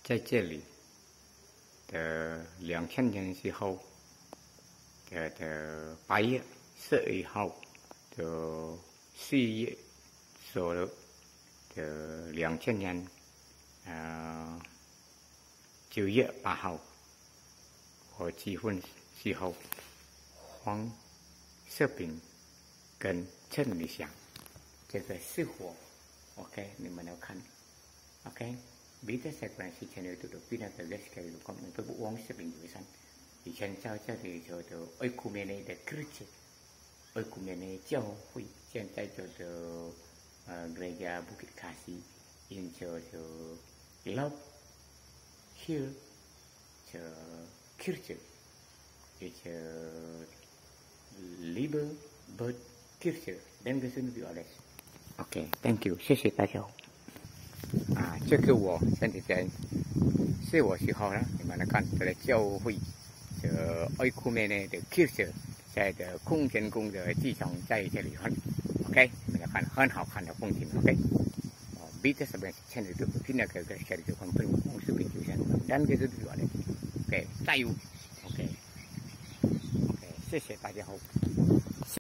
在这里的2000年之后的8月11号的4月所的2000年9月8号，我结婚之后，黄色饼跟陈理想这个是我 ，OK， 你们要看 ，OK。Bisa saya kurang si channel itu được pindah ke guys sekali lu komen với bộ uang sebelum jualan di channel cho thì cho oi kumene de kerja oi kumene jauh hui hiện tại cho gereja Bukit Kasih in cho love here cho kerja cho liber bird kerja dan kesun di oleh. Okay, thank you， 谢谢大家。这个我身体在4月10号呢，你们来看，这个教会的爱库面呢的 Kirche 在的空天宫的机场在这里看 ，OK， 你们来看很好看的风景 ，OK。Bisa sebenarnya channel itu pindah ke share ke konten musuh penjualan dan gitu juga deh. OK， 加油 ，OK， 谢谢大家好。